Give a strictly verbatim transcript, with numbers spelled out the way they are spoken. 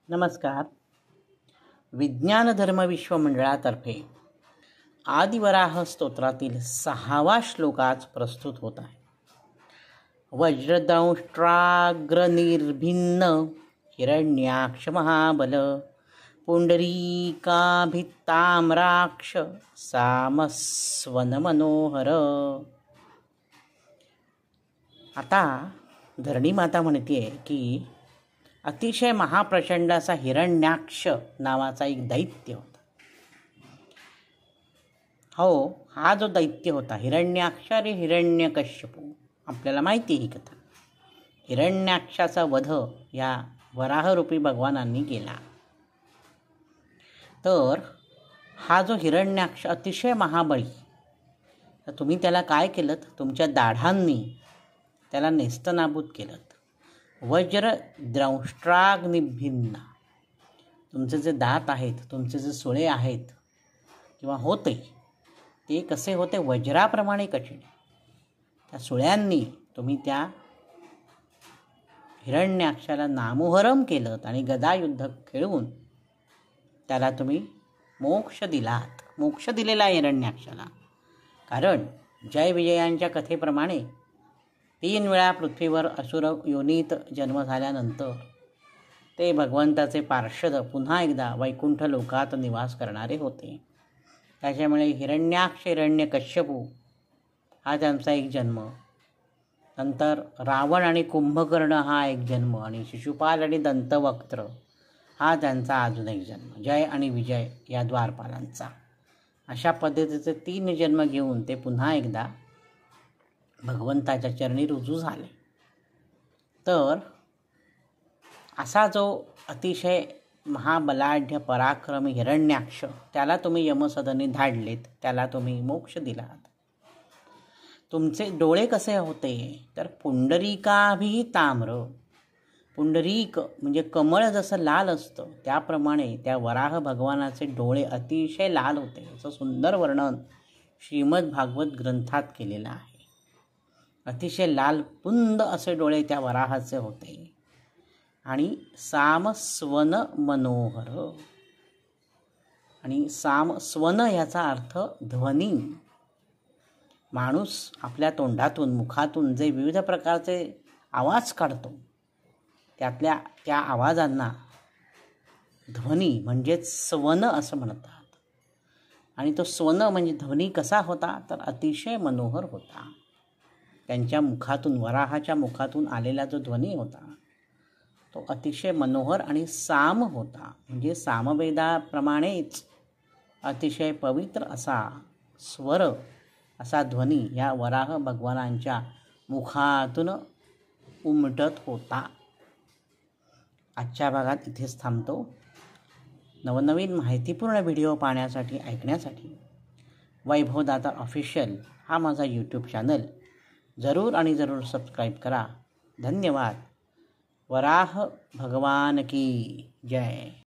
नमस्कार. विज्ञान धर्म विश्व मंडळातर्फे आदिवराह स्तोत्रातील सहावा श्लोक आज प्रस्तुत होत आहे. वज्रदंष्ट्राग्रनिर्भिन्न हिरण्याक्ष महाबल पुंडरीकाभिताम्राक्ष सामस्वन मनोहर. आता धरणी माता म्हणते की अतिशय महाप्रचंड असा हिरण्याक्ष नावाचा एक दैत्य होता. हो, हा जो दैत्य होता हिरण्याक्ष रे हिरण्यकश्यपू, आपल्याला माहिती आहे ही कथा. हिरण्याक्षाचा वध या वराहरूपी भगवानांनी केला. तर हा जो हिरण्याक्ष अतिशय महाबळी, तर तुम्ही त्याला काय केलं? तुमच्या दाढांनी त्याला नेस्तनाबूत केलं. वज्र द्रंष्ट्राग्निभिन्न, तुमचे जे दात आहेत, तुमचे जे सुळे आहेत किंवा होते ते कसे होते? वज्राप्रमाणे कठीण. त्या सुळ्यांनी तुम्ही त्या हिरण्याक्षाला नामोहरम केलं आणि गदायुद्ध खेळून त्याला तुम्ही मोक्ष दिलात. मोक्ष दिलेला हिरण्याक्षाला. कारण जय विजयांच्या कथेप्रमाणे तीन वेळा पृथ्वीवर असुर योनीत जन्म झाल्यानंतर ते भगवंताचे पार्षद पुन्हा एकदा वैकुंठ लोकात निवास करणारे होते. त्याच्यामुळे हिरण्याक्ष हिरण्यकश्यपू हा त्यांचा एक जन्म, नंतर रावण आणि कुंभकर्ण हा एक जन्म, आणि शिशुपाल आणि दंतवक्त्र हा त्यांचा अजून एक जन्म, जय आणि विजय या द्वारपालांचा. अशा पद्धतीचे तीन जन्म घेऊन ते पुन्हा एकदा भगवंताच्या चरणी रुजू झाले. तर असा जो अतिशय महाबलाढ्य पराक्रमी हिरण्याक्ष, त्याला तुम्ही यमसदनी धाडलेत, त्याला तुम्ही मोक्ष दिलात. तुमचे डोळे कसे होते? तर पुंडरीकाभी ताम्र. पुंडरीक म्हणजे कमळ जसं लाल असतं त्याप्रमाणे त्या वराह भगवानाचे डोळे अतिशय लाल होते. असं सुंदर वर्णन श्रीमद भागवत ग्रंथात केलेलं आहे. अतिशय लाल पुंद असे डोळे त्या वराहाचे होते. आणि सामस्वन मनोहर. आणि सामस्वन याचा अर्थ ध्वनी. माणूस आपल्या तोंडातून मुखातून जे विविध प्रकारचे आवाज काढतो त्यातल्या त्या आवाजांना ध्वनी म्हणजेच स्वन असं म्हणतात. आणि तो स्वन म्हणजे ध्वनी कसा होता? तर अतिशय मनोहर होता. त्यांच्या मुखातून, वराहाच्या मुखातून आलेला जो ध्वनी होता तो अतिशय मनोहर आणि साम होता. म्हणजे सामवेदाप्रमाणेच अतिशय पवित्र असा स्वर, असा ध्वनी या वराह भगवानांच्या मुखातून उमटत होता. आजच्या भागात इथेच थांबतो. नवनवीन माहितीपूर्ण व्हिडिओ पाहण्यासाठी, ऐकण्यासाठी वैभवदाता ऑफिशियल हा माझा यूट्यूब चॅनल जरूर आणि जरूर सबस्क्राईब करा. धन्यवाद. वराह भगवान की जय.